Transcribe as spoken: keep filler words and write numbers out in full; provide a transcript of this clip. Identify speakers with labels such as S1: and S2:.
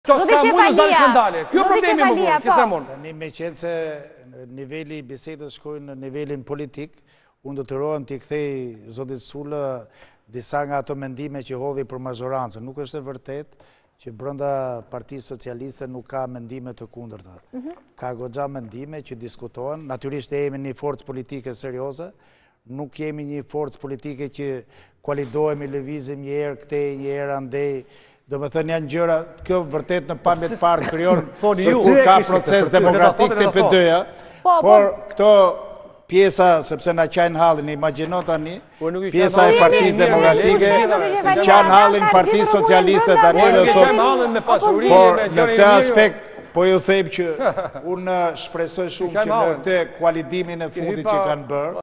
S1: Zotë Qefalia, Zotë Qefalia, po.
S2: Tani me qenë se niveli i bisedës shkojnë në nivelin politik, unë do të rohem t'i kthej Zotit Sulë disa nga ato mendime që hodhi për majorancën. Nuk është e vërtet që brenda Partisë Socialiste nuk ka mendime të kundërta. Ka goxha mendime që diskutohen. Natyrisht e jemi një forcë politike serioze, nuk jemi një forcë politike që kualidohemi, lëvizim një herë këtej, një herë andej. Do me thënë janë gjëra, kjo vërtet në pamjet parë kryon se kur ka proces demokratik të P D-ja, por këto pjesa, sepse na qajnë hallin, imagjino tani, pjesa e Partisë Demokratike, qajnë hallin Partisë Socialiste tani, por në këtë aspekt, po ju thejmë që unë shpresoj shumë që në këtë kualidimin e fundit që kanë bërë,